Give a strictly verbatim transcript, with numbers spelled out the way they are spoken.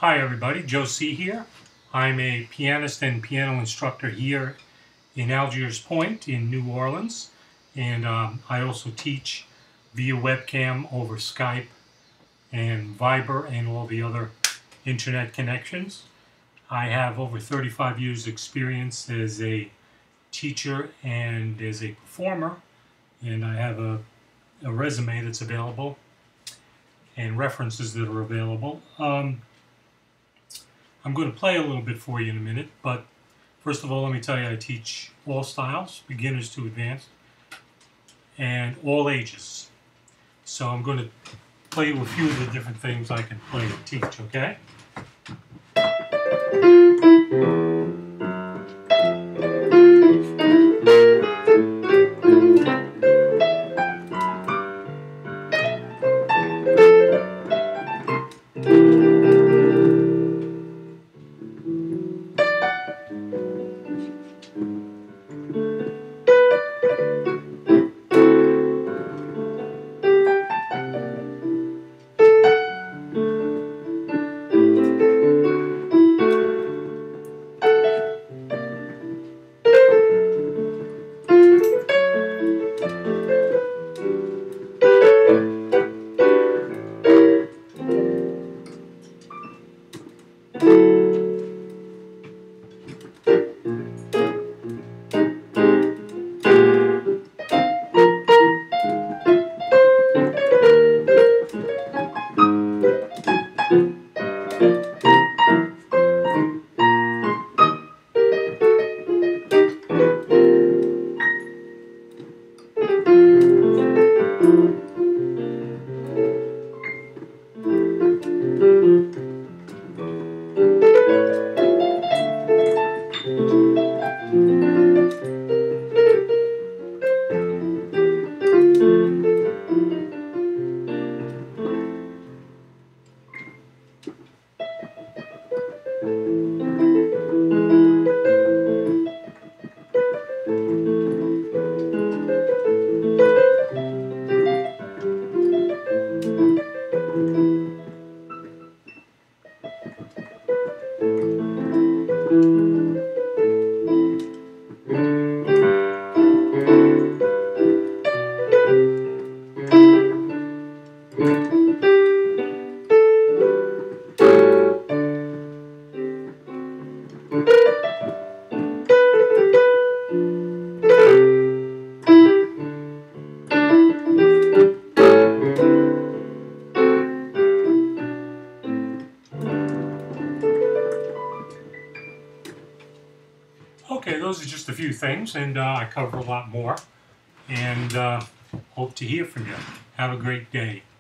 Hi everybody, Joe C. here. I'm a pianist and piano instructor here in Algiers Point in New Orleans, and um, I also teach via webcam over Skype and Viber and all the other internet connections. I have over thirty-five years experience as a teacher and as a performer, and I have a, a resume that's available and references that are available. Um, I'm going to play a little bit for you in a minute, but first of all, let me tell you I teach all styles, beginners to advanced, and all ages. So I'm going to play you a few of the different things I can play and teach, okay? Okay, those are just a few things, and uh, I cover a lot more, and uh, hope to hear from you. Have a great day.